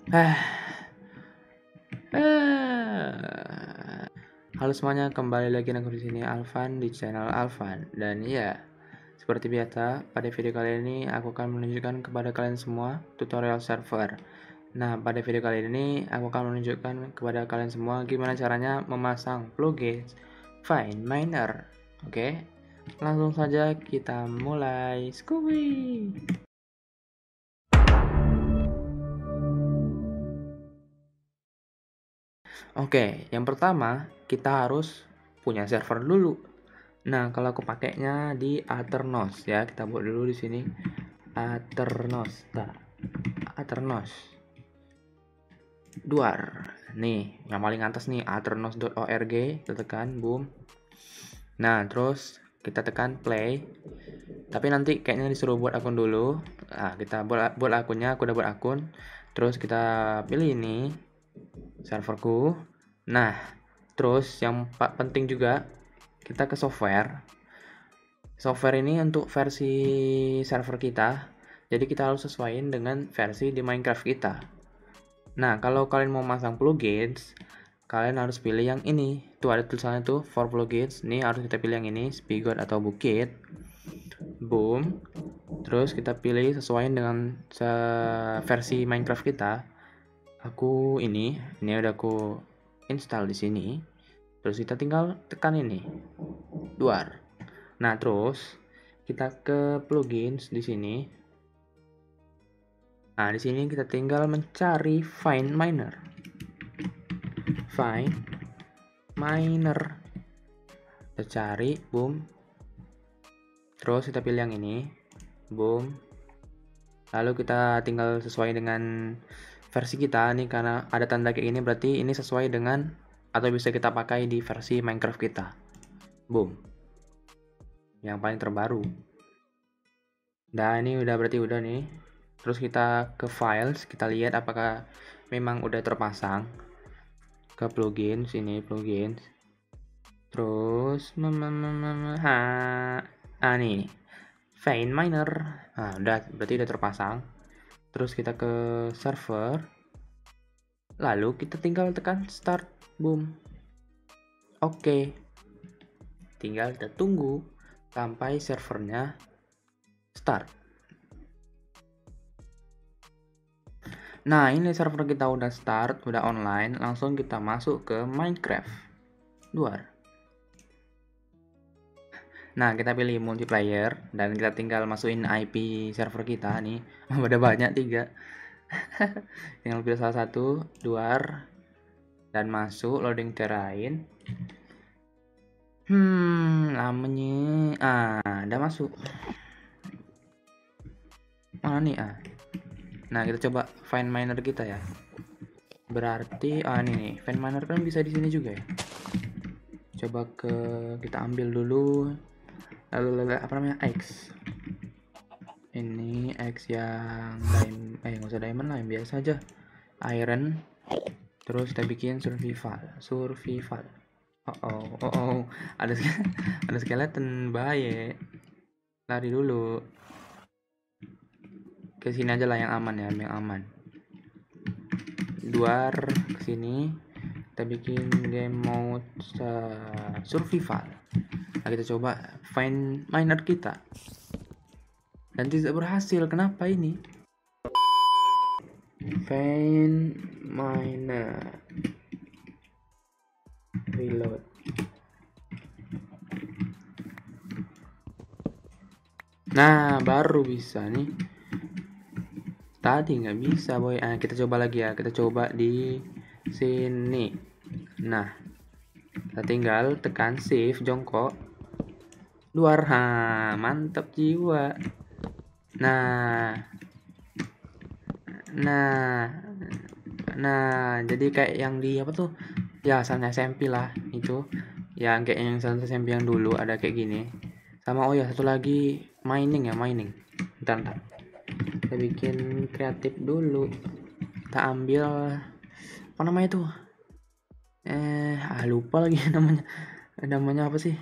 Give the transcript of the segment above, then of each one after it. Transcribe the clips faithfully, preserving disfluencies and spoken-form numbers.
Ah, ah. Halo semuanya, kembali lagi aku di sini Alvan di channel Alvan. Dan ya, seperti biasa, pada video kali ini aku akan menunjukkan kepada kalian semua tutorial server. Nah, pada video kali ini aku akan menunjukkan kepada kalian semua gimana caranya memasang plugin FineMiner. Oke, langsung saja kita mulai. Scooby. Oke, yang pertama kita harus punya server dulu. Nah, kalau aku pakainya di Aternos ya, kita buat dulu di sini Aternos. Nah, Aternos. Duar. Nih, yang paling atas nih aternos dot org, kita tekan boom. Nah, terus kita tekan play. Tapi nanti kayaknya disuruh buat akun dulu. Nah, kita buat buat akunnya, aku udah buat akun. Terus kita pilih ini serverku. Nah, terus yang penting juga kita ke software. Software ini untuk versi server kita, jadi kita harus sesuaiin dengan versi di Minecraft kita. Nah, kalau kalian mau masang plugins, kalian harus pilih yang ini. Tuh ada tulisannya tuh for plugins. Ini harus kita pilih yang ini, Spigot atau Bukit. Boom. Terus kita pilih sesuaiin dengan versi Minecraft kita. Aku ini, ini udah aku install di sini. Terus kita tinggal tekan ini. Duar. Nah, terus kita ke plugins di sini. Nah, di sini kita tinggal mencari FineMiner. FineMiner. Kita cari, boom. Terus kita pilih yang ini, boom. Lalu kita tinggal sesuai dengan versi kita nih, karena ada tanda kayak gini berarti ini sesuai dengan atau bisa kita pakai di versi Minecraft kita. Boom. Yang paling terbaru. Nah, ini udah berarti udah nih. Terus kita ke files, kita lihat apakah memang udah terpasang. Ke plugins, ini plugins. Terus ha, ah nih, FineMiner. Nah, udah berarti udah terpasang. Terus kita ke server. Lalu kita tinggal tekan start, boom. Oke. Tinggal kita tunggu sampai servernya start. Nah, ini server kita udah start, udah online. Langsung kita masuk ke Minecraft Duar. Nah, kita pilih multiplayer dan kita tinggal masukin I P server kita nih. Udah banyak, tiga. Tinggal pilih salah satu, Duar, dan masuk loading terrain. Hmm, lamanya. Ah, udah masuk. Mana nih ah? Nah, kita coba FineMiner kita ya. Berarti ah ini nih, FineMiner kan bisa di sini juga ya. Coba ke kita ambil dulu. Lalu, lalu apa namanya? X. Ini X yang diamond, eh nggak usah diamond lah, yang biasa aja. Iron. Terus kita bikin survival, survival. Oh oh, oh oh, ada ada skeleton, bahaya. Lari dulu. Ke sini aja lah yang aman ya, yang aman. Duar ke sini. Kita bikin game mode uh, survival. Nah, kita coba FineMiner kita. Dan tidak berhasil. Kenapa ini? FineMiner. Reload. Nah, baru bisa nih. Tadi nggak bisa, boy. Ah, kita coba lagi ya. Kita coba di sini. Nah, kita tinggal tekan shift jongkok. Duar, ha, mantap jiwa. Nah, nah, nah, jadi kayak yang di apa tuh? Ya, asalnya S M P lah itu. Yang kayak yang S M P yang dulu ada kayak gini. Sama oh ya satu lagi mining ya mining. Bentar, bentar. Kita bikin kreatif dulu. Kita ambil apa namanya tuh? Eh, ah lupa lagi namanya. Namanya apa sih?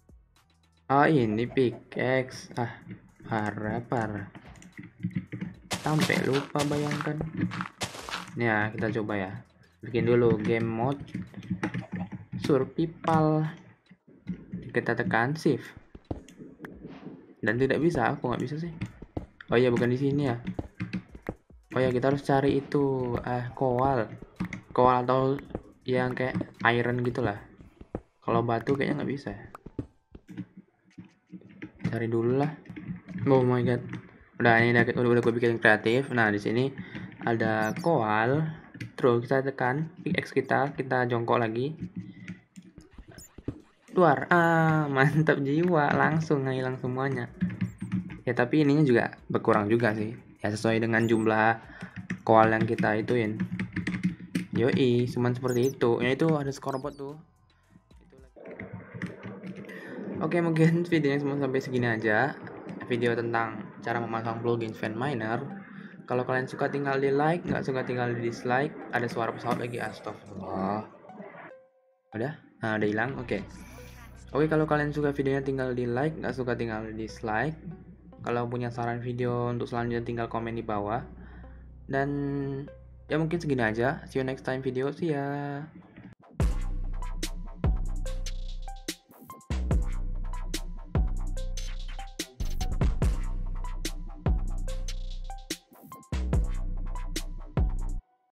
Oh ini pickaxe. Ah, parah parah. sampai lupa, bayangkan. Ya, kita coba ya. Bikin dulu game mode survival. Kita tekan shift. Dan tidak bisa, aku nggak bisa sih. Oh iya, bukan di sini ya. Oh ya, kita harus cari itu eh koal. Koal atau yang kayak iron gitulah. Kalau batu kayaknya nggak bisa. Cari dulu lah. Oh my god. Udah ini udah udah, udah gue bikin kreatif. Nah, di sini ada koal. Terus kita tekan pickaxe kita, kita jongkok lagi. Keluar. Ah, mantap jiwa, langsung hilang semuanya. Ya, tapi ininya juga berkurang juga sih. Ya, sesuai dengan jumlah koal yang kita ituin. Yoi, cuman seperti itu. Ya, itu ada scoreboard tuh. Oke, mungkin videonya semua sampai segini aja. Video tentang cara memasang plugin FanMiner. Kalau kalian suka tinggal di like, nggak suka tinggal di dislike. Ada suara pesawat lagi, astagfirullah. Udah? Nah, udah hilang. Oke. Oke, kalau kalian suka videonya tinggal di like, nggak suka tinggal di dislike. Kalau punya saran video untuk selanjutnya tinggal komen di bawah. Dan ya mungkin segini aja. See you next time video. See ya.